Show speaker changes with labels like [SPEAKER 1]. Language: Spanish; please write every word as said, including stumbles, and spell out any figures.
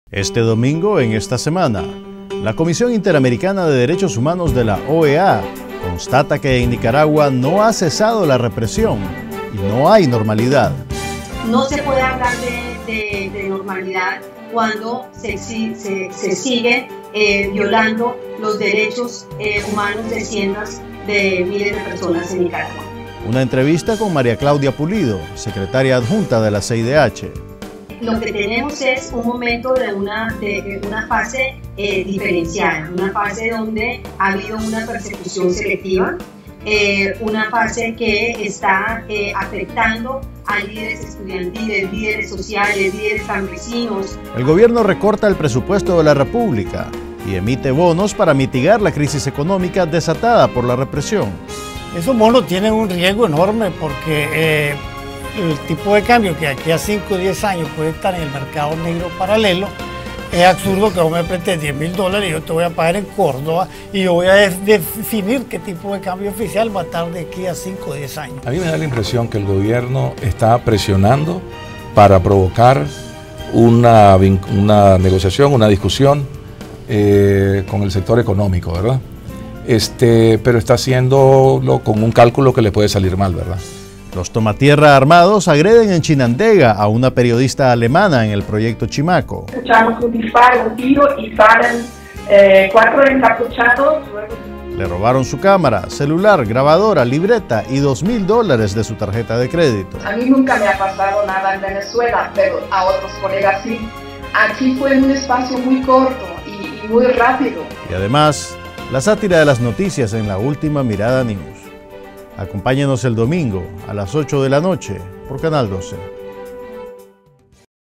[SPEAKER 1] Este domingo, en esta semana, la Comisión Interamericana de Derechos Humanos de la O E A constata que en Nicaragua no ha cesado la represión y no hay normalidad.
[SPEAKER 2] No se puede hablar de, de, de normalidad cuando se, se, se sigue eh, violando los derechos eh, humanos de cientos de miles de personas en Nicaragua.
[SPEAKER 1] Una entrevista con María Claudia Pulido, secretaria adjunta de la C I D H.
[SPEAKER 2] Lo que tenemos es un momento de una, de una fase eh, diferenciada, una fase donde ha habido una persecución selectiva, eh, una fase que está eh, afectando a líderes estudiantiles, líderes sociales, líderes campesinos.
[SPEAKER 1] El gobierno recorta el presupuesto de la República y emite bonos para mitigar la crisis económica desatada por la represión.
[SPEAKER 3] Esos bonos tienen un riesgo enorme porque eh, el tipo de cambio que aquí a cinco o diez años puede estar en el mercado negro paralelo, es absurdo que vos me prestes diez mil dólares y yo te voy a pagar en Córdoba y yo voy a definir qué tipo de cambio oficial va a estar de aquí a cinco o diez años.
[SPEAKER 4] A mí me da la impresión que el gobierno está presionando para provocar una, una negociación, una discusión eh, con el sector económico, ¿verdad? Este, pero está haciéndolo con un cálculo que le puede salir mal, ¿verdad?
[SPEAKER 1] Los tomatierra armados agreden en Chinandega a una periodista alemana en el proyecto Chimaco.
[SPEAKER 5] Escuchamos un disparo, un tiro y salen eh, cuatro encapuchados.
[SPEAKER 1] Le robaron su cámara, celular, grabadora, libreta y dos mil dólares de su tarjeta de crédito.
[SPEAKER 5] A mí nunca me ha pasado nada en Venezuela, pero a otros colegas sí. Aquí fue en un espacio muy corto y, y muy rápido.
[SPEAKER 1] Y además, la sátira de las noticias en La Última Mirada News. Acompáñenos el domingo a las ocho de la noche por Canal doce.